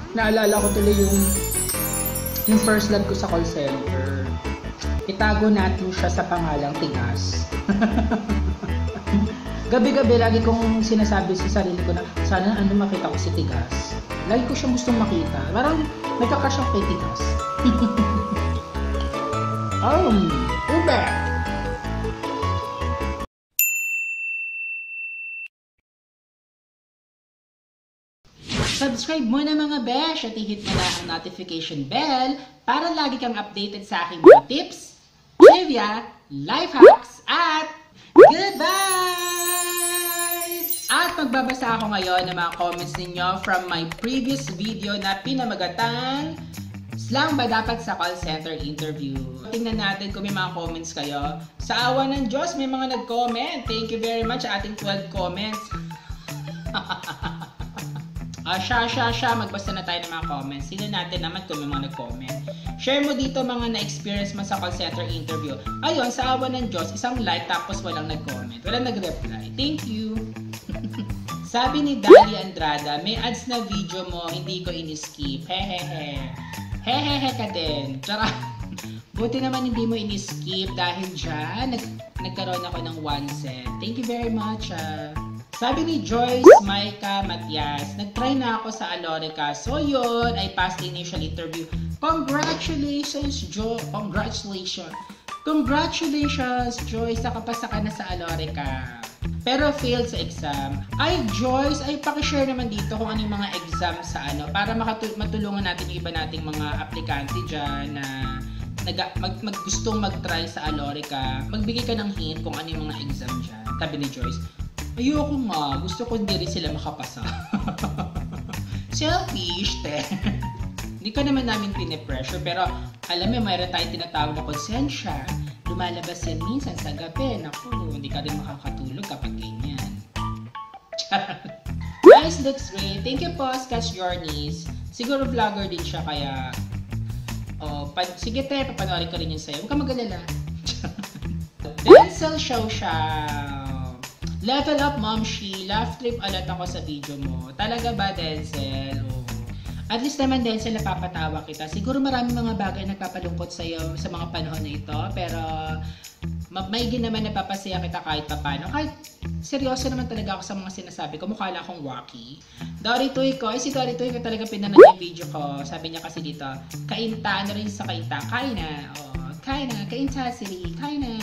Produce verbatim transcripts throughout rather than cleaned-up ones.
Naalala ko tuloy yung yung first love ko sa call center. Itago natin siya sa pangalang Tigas. Gabi-gabi lagi kong sinasabi sa sarili ko na sana ano makita ko si Tigas. Lagi ko siya gustong makita. Parang nagkakrush ako kay Tigas. um, ube! Subscribe mo na mga besh at i-hit mo na ang notification bell para lagi kang updated sa aking mga tips, trivia, life hacks, at goodbye! At magbabasa ako ngayon ng mga comments ninyo from my previous video na pinamagatang Slang ba dapat sa call center interview? Tingnan natin kung may mga comments kayo. Sa awa ng Diyos, may mga nag-comment. Thank you very much sa ating twelve comments. Ah, siya, siya, siya. Magbasa na tayo ng mga comments. Sino natin naman kung may mga nag-comment. Share mo dito mga na-experience mo sa call center interview. Ayun, sa awa ng Diyos, isang like tapos walang nag-comment. Walang nag-reply. Thank you. Sabi ni Dali Andrada, may ads na video mo, hindi ko in-skip. Hehehe. Hehehe ka din. Tara. Buti naman hindi mo in-skip dahil dyan, nag nagkaroon ako ng one cent. Thank you very much. Ah. Sabi ni Joyce Maika Matias, nag-try na ako sa Alorica. So yun, I passed the initial interview. Congratulations, Jo! Congratulations! Congratulations, Joyce! Nakapasa ka na sa Alorica. Pero failed sa exam. Ay, Joyce, ay pakishare naman dito kung ano yung mga exam sa ano para matulungan natin yung iba nating mga aplikante dyan na nag, mag, mag, gustong mag-try sa Alorica. Magbigay ka ng hint kung ano yung mga exam dyan. Sabi ni Joyce, ayoko nga. Gusto ko hindi rin sila makapasa. Selfish, te. Hindi ka naman namin pinipressure. Pero alam mo, mayroon tayong tinatawag na konsensya. Lumalabas yan minsan sa gabi. Naku, hindi ka rin makakatulog kapag ganyan. Nice, looks great. Thank you po, Sketch Journeys. Siguro vlogger din siya, kaya... Oh, pa sige te, papanoorin ko rin yun sa'yo. Huwag ka mag-alala. Denzel Show Show. Level up, Mom Shi. Laugh trip alat ako sa video mo. Talaga ba, Denzel? Oh. At least naman, Denzel, napapatawa kita. Siguro maraming mga bagay nagpapalungkot sa'yo sa mga panahon na ito. Pero, maigin naman napapasaya kita kahit papano. Kahit seryoso naman talaga ako sa mga sinasabi ko. Mukha lang akong wacky. Dory Tuy ko. Ay, si Dory Tuy ko talaga pinanood yung video ko. Sabi niya kasi dito, kainta. Ano rin sa kainta? Kain na. Oh, kain na. Kainta, sili. Kain na.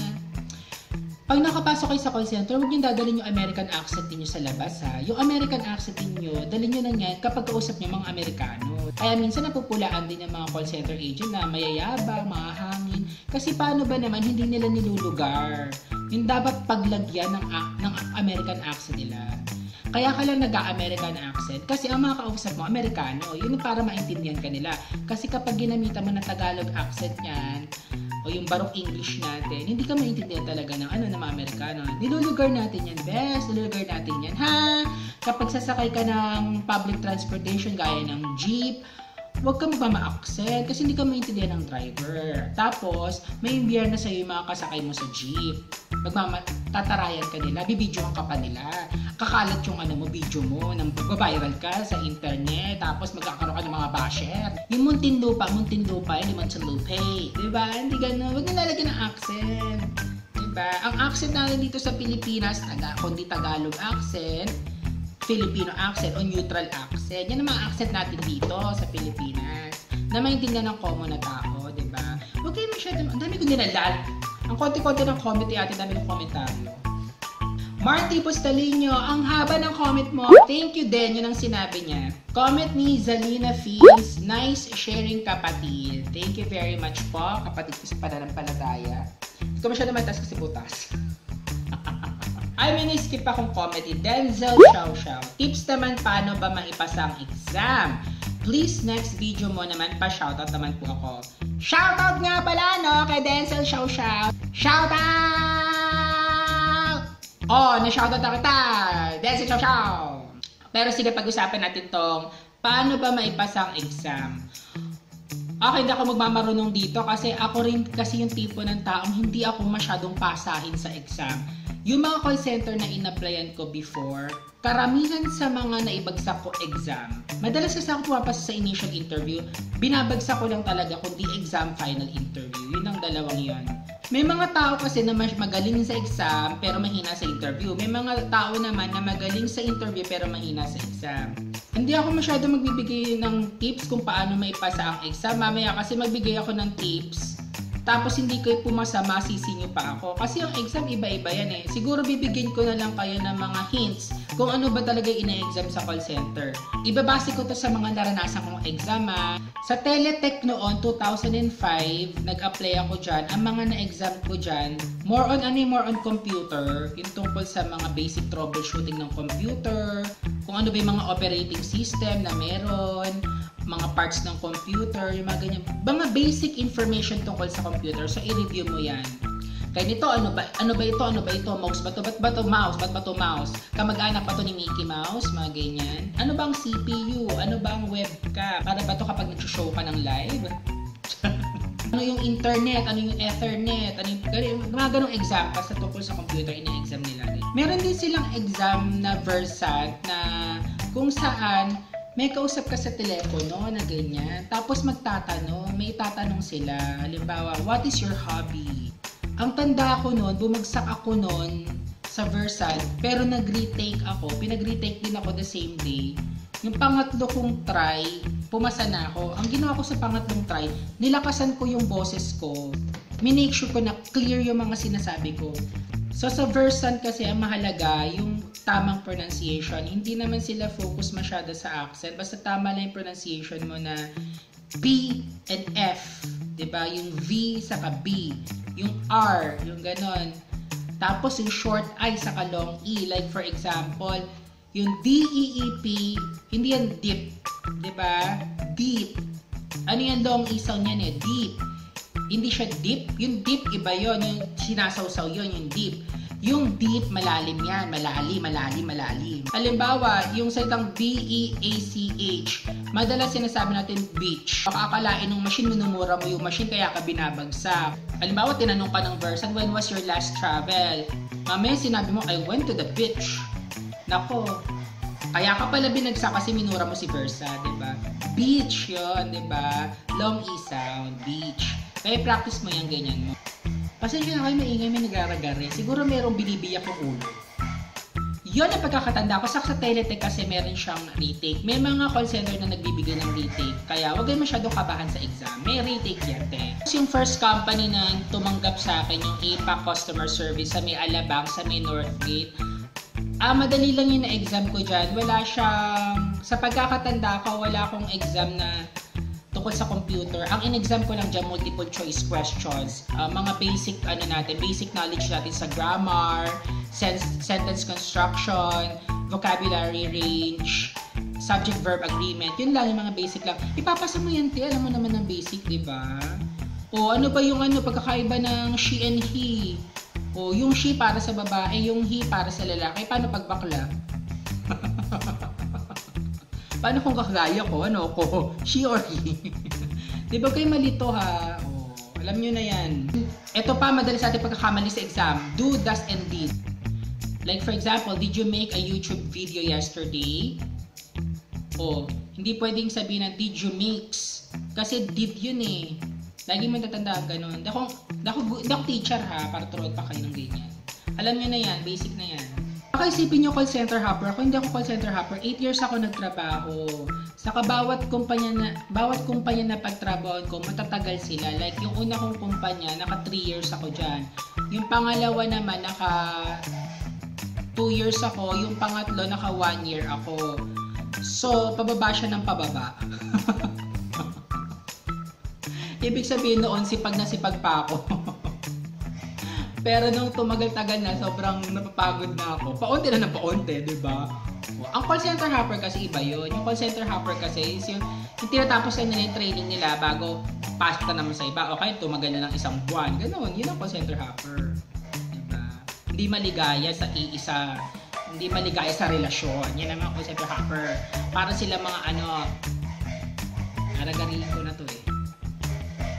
Pag nakapasok kayo sa call center, huwag niyo dadalhin yung American accent niyo sa labas, ha. Yung American accent niyo, dalhin niyo lang yan kapag kausap niyo mga Amerikano. Kaya minsan napupulaan din yung mga call center agent na mayayabang, mahangin. Kasi paano ba naman hindi nila nilulugar? Yung dapat paglagyan ng, ng American accent nila. Kaya ka lang nag-American accent. Kasi ang mga kausap mo, Amerikano. Yun para maintindihan ka nila. Kasi kapag ginamitan mo ng Tagalog accent yan, o yung barong English natin, hindi ka maintindihan talaga ng ano ng mga Amerikano. Nilulugar natin yan, best. Nilulugar natin yan, ha? Kapag sasakay ka ng public transportation, gaya ng jeep, huwag ka magmama-accent kasi hindi ka maintindihan ng driver. Tapos, may imbiyar na sa'yo yung mga kasakay mo sa jeep. Magmama, tatarayan ka nila, bibidyohan ka pa nila. Kakalat yung ano mo, video mo, nang viral ka sa internet, tapos magkakaroon ka ng mga basher. Yung Muntinlupa, Muntinlupa, hindi Muntinlupa. Diba? Hindi gano'n. Huwag nilalagyan ng accent. Diba? Ang accent natin dito sa Pilipinas, taga, kundi Tagalog accent, Filipino accent o neutral accent. Yan ang mga accent natin dito sa Pilipinas na maintindihan ng common na tao, di ba? Huwag kayo masyadong, ang dami ko nilala. Ang konti-konti ng comment ay atin, dami ng komentaryo. Marty Postalino, ang haba ng comment mo. Thank you din, yun ang sinabi niya. Comment ni Zalina Fields, nice sharing kapatid. Thank you very much po, kapatid ko sa pananampalataya. Hindi ko masyadong matas kasi butas. Ay, miniskip akong comment. Denzel Show Show. Tips naman paano ba maipasa ang exam? Please, next video mo naman pa shoutout naman po ako. Shoutout nga pala, no? Kay Denzel Show Show. Shoutout! Oh, na-shoutout na kita. Denzel Show Show. Pero sige, pag-usapan natin tong paano ba maipasa ang exam. Okay, hindi ako magmamarunong dito kasi ako rin kasi yung tipo ng taong hindi ako masyadong pasahin sa exam. Yung mga call center na in-applyan ko before, karamihan sa mga naibagsak ko exam, madalas kasi ako pumapasa sa initial interview, binabagsak ko lang talaga kundi exam final interview. Yun ang dalawang yun. May mga tao kasi na mas magaling sa exam pero mahina sa interview. May mga tao naman na magaling sa interview pero mahina sa exam. Hindi ako masyado magbibigay ng tips kung paano maipasa ang exam. Mamaya kasi magbigay ako ng tips. Tapos hindi kayo pumasa, masisi nyo pa ako. Kasi ang exam iba-iba yan eh. Siguro bibigyan ko na lang kayo ng mga hints kung ano ba talaga ina-exam sa call center. Ibabase ko to sa mga naranasan kong exam ha. Sa Teletech noon, two thousand five, nag-apply ako dyan. Ang mga na-exam ko dyan, more on ano more on computer. Yung tungkol sa mga basic troubleshooting ng computer, kung ano ba yung mga operating system na meron, mga parts ng computer, yung mga ganyan. Mga basic information tungkol sa computer. So, i-review mo yan. Kaya nito, ano ba, ano ba ito? Ano ba ito? Mouse ba ito? Ba't ba ito mouse? Ba't ba ito mouse? Kamag-anak pa ito ni Mickey Mouse? Mga ganyan. Ano ba ang C P U? Ano ba ang webcam? Para ba ito kapag nag-show ka ng live? Ano yung internet? Ano yung ethernet? Ano yung, mga ganong exam sa tungkol sa computer, ina-exam nila. Meron din silang exam na Versant na kung saan may kausap ka sa telepono na ganyan. Tapos magtatanong, may itatanong sila. Halimbawa, what is your hobby? Ang tanda ko noon, bumagsak ako noon sa Versant, pero nag-retake ako. Pinag-retake din ako the same day. Yung pangatlo kong try, pumasa na ako. Ang ginawa ko sa pangatlong try, nilakasan ko yung boses ko. Minake sure ko na clear yung mga sinasabi ko. So sa Versant kasi ang mahalaga yung tamang pronunciation. Hindi naman sila focus masyado sa accent. Basta tama lang yung pronunciation mo na B and F. Diba? Yung V saka B. Yung R. Yung ganon. Tapos yung short I saka long E. Like for example, yung D E E P, hindi yan deep. Diba? Deep. Ano yung long E sound yan eh? Deep. Hindi siya deep. Yung deep, iba yon. Yung sinasawsaw yon, yung deep. Yung deep, malalim yan. Malalim, malalim, malalim. Halimbawa, yung salitang B E A C H, madalas sinasabi natin beach. Baka akalain ng machine, minumura mo yung machine kaya ka binabagsak. Halimbawa, tinanong ka ng Versant, when was your last travel? Mamaya sinabi mo, I went to the beach. Nako, kaya ka pala binagsak kasi minura mo si Versa, diba? Beach yun, diba? Long E sound, beach. Kaya practice mo yan, ganyan mo. Pasensya na kayo, maingay, may nagaragari. Siguro merong binibiyak yung ulo. Yun ang pagkakatanda ko. Sa Teletech kasi meron siyang retake. May mga call center na nagbibigay ng retake. Kaya huwag kayo masyadong kabahan sa exam. May retake yan, te. Yung first company na tumanggap sa akin, yung A P A C Customer Service sa may Alabang, sa may Northgate. Ah, madali lang yung na-exam ko dyan. Wala siyang... Sa pagkakatanda ko, wala akong exam na tungkol sa computer. Ang in-exam ko lang dyan, multiple choice questions. Uh, mga basic, ano natin, basic knowledge natin sa grammar, sen sentence construction, vocabulary range, subject-verb agreement. Yun lang, yung mga basic lang. Ipapasa mo yan, te. Alam mo naman ng basic, di ba? O ano ba yung ano, pagkakaiba ng she and he? O yung she para sa babae, yung he para sa lalaki. Paano pag bakla? Paano kung kakagaya ko? Ano ko? She or he? Di ba kayo malito ha? Oh, alam nyo na yan. Ito pa, madalas natin pagkakamali sa exam. Do, does, and did. Like for example, did you make a YouTube video yesterday? Oh, hindi pwedeng sabihin na did you mix? Kasi did yun eh. Lagi mo tatandaan ganun. Hindi ako, hindi ako teacher ha, para turuan pa kayo ng ganyan. Alam nyo na yan, basic na yan. Baka isipin nyo call center hopper. Ako hindi ako call center hopper. eight years ako nagtrabaho. Saka bawat kumpanya na, bawat kumpanya na pagtrabahoan ko, matatagal sila. Like yung una kong kumpanya, naka three years ako dyan. Yung pangalawa naman, naka two years ako. Yung pangatlo, naka one year ako. So, pababa siya ng pababa. Ibig sabihin noon, sipag na sipag pa ako. Pero nung tumagal-tagal na, sobrang napapagod na ako. Paunti na ng paunti, di ba? Ang call center hopper kasi iba yun. Yung call center hopper kasi is yung, yung tinatapos na nila yung training nila bago pasok ka naman sa iba. Okay, tumagal na ng isang buwan. Ganon, yun ang call center hopper. Diba? Hindi maligaya sa iisa. Hindi maligaya sa relasyon. Yan naman call center hopper. Para sila mga ano, naragarihin ko na to eh.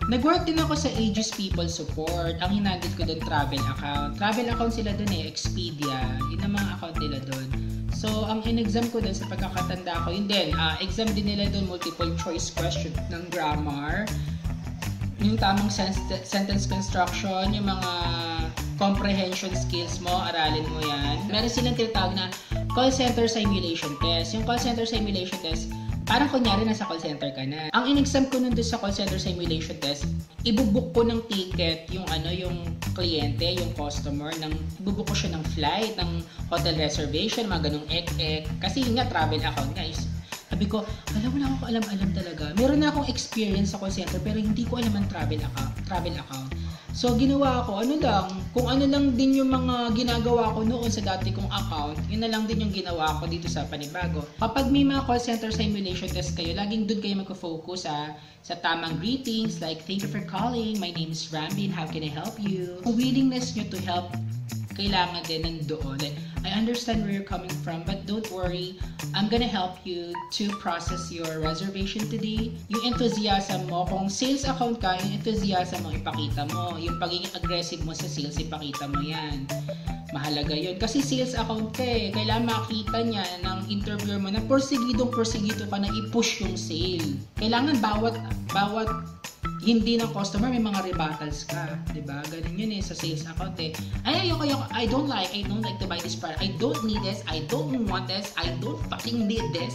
Nag-work din ako sa Aegis People Support. Ang hinandit ko doon travel account. Travel account sila doon eh, Expedia. Yun ang mga account nila doon. So, ang in-exam ko doon sa pagkakatanda ko, yun din, uh, exam din nila doon, multiple choice question ng grammar, yung tamang sen- sentence construction, yung mga comprehension skills mo, aralin mo yan. Meron silang tinatawag na call center simulation test. Yung call center simulation test, parang kunyari nasa call center ka na. Ang in-exam ko nun doon sa call center simulation test, ibubuk ko ng ticket yung ano, yung kliyente, yung customer, ng ibubuk ko siya ng flight, ng hotel reservation, mga ganung ek-ek. Kasi yun nga, travel account guys. Sabi ko, alam, wala akong alam-alam talaga. Meron na akong experience sa call center pero hindi ko alam ang travel account. Travel account. So, ginawa ko, ano lang, kung ano lang din yung mga ginagawa ko noon sa dati kong account, yun na lang din yung ginawa ko dito sa panibago. Kapag may mga call center simulation test kayo, laging doon kayo magfo-focus ha, sa tamang greetings like, thank you for calling, my name is Rambin, how can I help you? Kung willingness nyo to help, kailangan din nandoon. Like, I understand where you're coming from, but don't worry, I'm gonna help you to process your reservation today. Yung enthusiasm mo, kung sales account ka, yung enthusiasm mo, ipakita mo. Yung pagiging aggressive mo sa sales, ipakita mo yan. Mahalaga yun. Kasi sales account ka eh. Kailangan makita niya ng interviewer mo na porsigidong porsigido ka na i-push yung sale. Kailangan bawat, bawat hindi ng customer, may mga rebuttals ka, di ba? Ganun yun eh, sa sales account eh. Ay, ayoko, ayoko, I don't like, I don't like to buy this product, I don't need this, I don't want this, I don't fucking need this.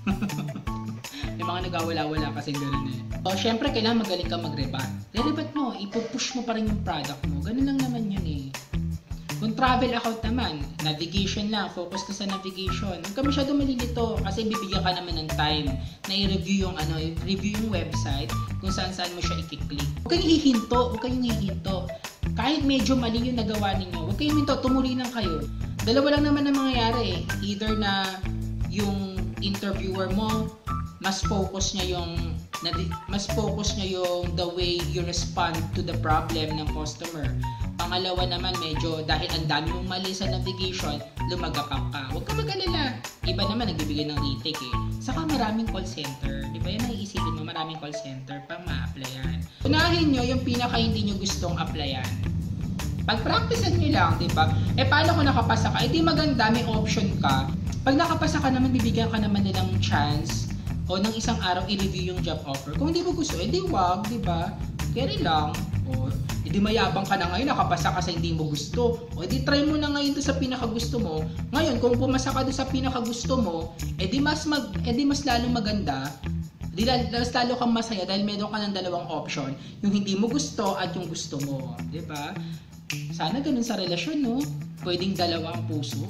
May mga nagawala-wala kasi ganun eh. So, syempre, kailangan magaling ka mag-rebat. Re-rebat mo, ipupush mo pa rin yung product mo. Ganun lang naman yun eh. Kung travel account naman, navigation lang, focus ka sa navigation. Huwag ka masyado malilito kasi bibigyan ka naman ng time na i-review yung ano, i-review yung website kung saan-saan mo siya i-click. Huwag kayong hihinto, huwag kayong hihinto. Kahit medyo mali yung nagawa ninyo, huwag kayong hinto, tumuli lang kayo. Dalawa lang naman ang mangyayari eh. Either na yung interviewer mo, mas focus niya yung mas focus niya yung the way you respond to the problem ng customer. Pangalawa naman, medyo dahil ang dami mong mali sa navigation, lumagapap ka. Huwag ka mag-alala. Iba naman nagbibigay ng retake eh. Saka maraming call center. Di ba yan ang iisipin mo? Maraming call center pang ma-applyan. Unahin nyo yung pinaka hindi nyo gustong applyan. Pag-practicean nyo lang, di ba? Eh, paano kung nakapasa ka? Eh, di maganda, may option ka. Pag nakapasa ka naman, bibigyan ka naman nilang chance o ng isang araw i-review yung job offer. Kung hindi mo gusto, eh di wag, di ba? Carry lang. O, edi mayabang ka na ngayon, nakapasa ka sa hindi mo gusto. O, edi try mo na ngayon to sa pinakagusto mo. Ngayon, kung pumasa ka doon sa pinakagusto mo, edi mas, mag, edi mas lalo maganda. Edi mas lalo kang masaya dahil meron ka ng dalawang option. Yung hindi mo gusto at yung gusto mo. Di ba? Sana ganun sa relasyon, no? Pwedeng dalawang puso.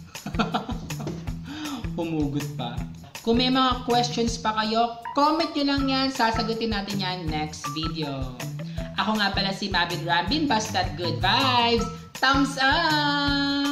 Humugot pa. Kung may mga questions pa kayo, comment nyo lang yan. Sasagutin natin yan next video. Ako nga pala si Mabin Rambin. Basta't good vibes. Thumbs up!